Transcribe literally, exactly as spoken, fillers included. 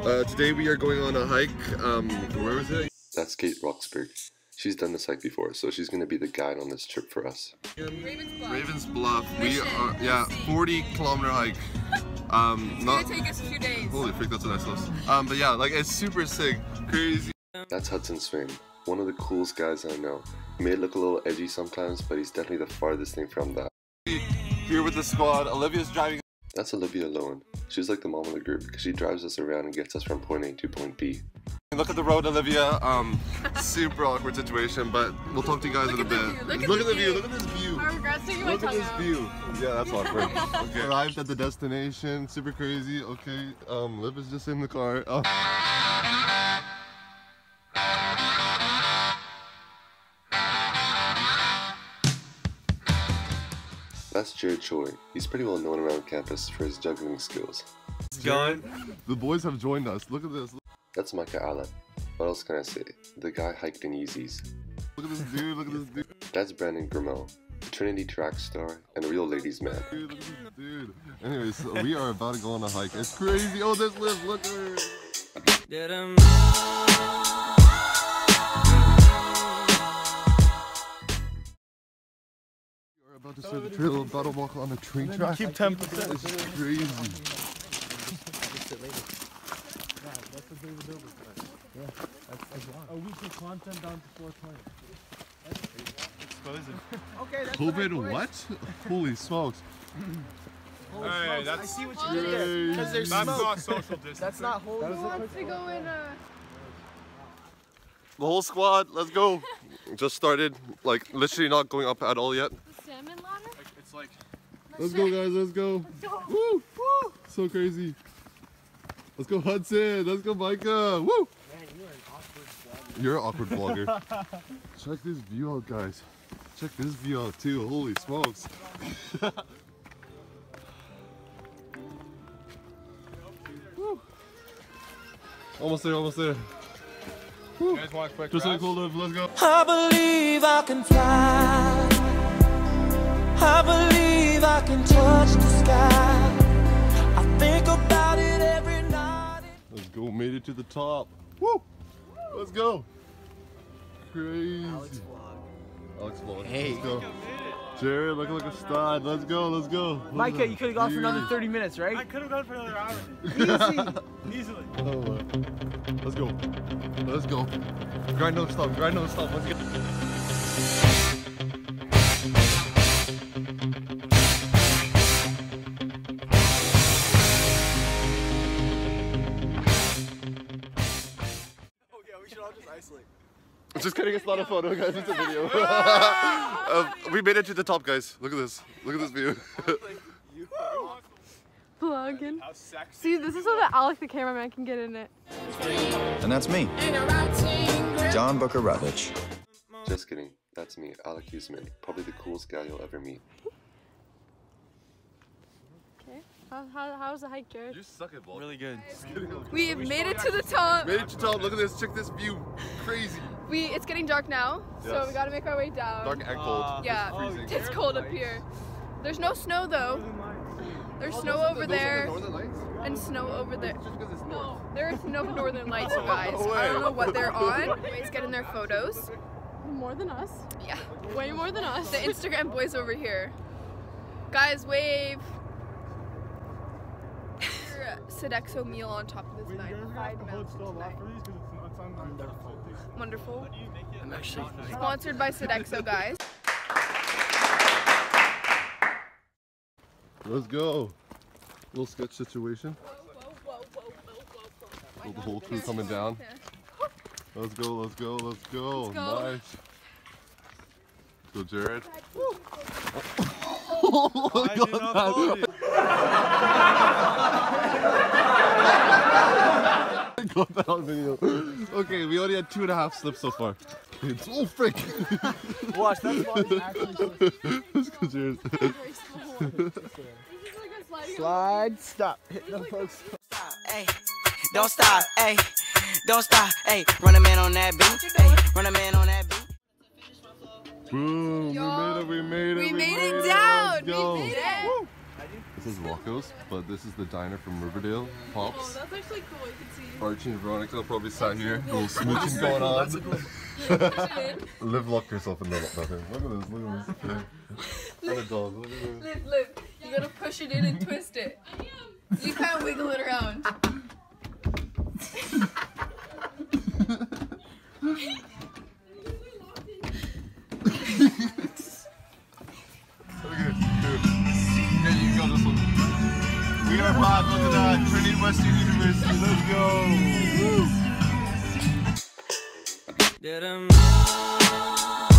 Uh, today we are going on a hike. Um, where is it? That's Kate Roxburgh. She's done this hike before, so she's gonna be the guide on this trip for us. Ravens Bluff. Ravens Bluff. We Mission. are, yeah, forty kilometer hike. Um, It's not. gonna take us two days. Holy freak, that's a nice house. Um, but yeah, like it's super sick, crazy. That's Hudson Swain, one of the coolest guys I know. He may look a little edgy sometimes, but he's definitely the farthest thing from that. Here with the squad, Olivia's driving. That's Olivia Lowen. She's like the mom of the group because she drives us around and gets us from point A to point B. Look at the road, Olivia. Um, super awkward situation, but we'll talk to you guys in a bit. Look at Look the at the view. view. Look at this view. I regret sticking my Look at tongue this out. view. Yeah, that's awkward. Okay. Arrived at the destination. Super crazy. Okay. Um, Liv is just in the car. Oh. That's Jared Choi. He's pretty well known around campus for his juggling skills. Going. The boys have joined us. Look at this. That's Micah Allen. What else can I say? The guy hiked in Yeezys. Look at this dude. Look at this dude. That's Brandon Grimmel, the Trinity track star and a real ladies man. Dude, look at this dude. Anyways, so we are about to go on a hike. It's crazy. Oh, there's Liv. Look at her. About to start the trail, about to walk on the train track. Keep ten percent. It's crazy. A weekly content down to four twenty. Exposing. Okay, that's COVID what? Holy smokes. Alright, that's. I see what you did there. Because there's That's smoke. not social distance. That's not holding. Who wants to go in a... The whole squad, let's go. Just started, like literally not going up at all yet. The salmon ladder? It's like. Let's go guys, let's go. Woo! Woo! So crazy. Let's go Hudson, let's go Micah. Woo! Man, You're you're an awkward vlogger. an awkward vlogger. Check this view out guys. Check this view out too, holy smokes. Woo. Almost there, almost there. You guys want a quick Just like rest? cool Liv, let's go. I believe I can fly. I believe I can touch the sky. I think about it every night. Let's go, made it to the top. Woo! Let's go. Crazy. Alex vlog. Alex vlog. Hey. Let's go. Jared, look like a stud. Let's go, let's go. Look Micah, at you could have gone for another view. thirty minutes, I right? could have gone for another hour. Easy. Easily. Oh, uh, let's go. Let's go. Grind no stop. Grind no stop. Let's get. Oh yeah, we should all just isolate. Just kidding. It's not a photo, guys. It's a video. uh, we made it to the top, guys. Look at this. Look at this view. Vlogging. How sexy. See, this is so that Alec the cameraman can get in it. And that's me, John Booker Rutledge. Just kidding. That's me, Alec Huseman. Probably the coolest guy you'll ever meet. Okay. How, how, how's the hike, Jared? You suck at vlog. Really good. We have made it to the top. Made it to the top. Look at this. Check this view. Crazy. We It's getting dark now, so Yes. we gotta make our way down. Dark and cold. Uh, Yeah, freezing. it's cold up here. There's no snow though. There's snow over there and snow over there. Just because it's north. There is no northern lights, you guys. I don't know what they're on. Boys getting their photos. More than us. Yeah. Way more than us. The Instagram boys over here. Guys, wave. Sodexo meal on top of this magnified mountain tonight. Wonderful. I'm actually. Sponsored by Sodexo, guys. Let's go. Little sketch situation. Oh, the whole crew coming down. Let's go, let's go, let's go. Let's go. Nice. Let's go, Jared. I did not follow you. I got that on video. Okay, we already had two and a half slips so far. It's, oh, frick. Watch, that's why we actually. Let's go, Jared. Slide, stop. Hit the folks. Hey, don't stop, hey, don't stop, hey. Run a man on that beat, hey, run a man on that beat. Boom, Yo, we made it, we made it, We we made made it it. down. Let's go. We made it. It's says Rocco's, but this is the diner from Riverdale. Pops. Oh, that's actually cool. You can see. Archie and Veronica probably sat here. A little smooching going on. Liv locked herself in the bathroom. Look at this, look at this. And a dog, look at this. Liv, Liv, you gotta push it in and twist it. You can't wiggle it around. We are live on the Trinity Western University. Let's go! Woo.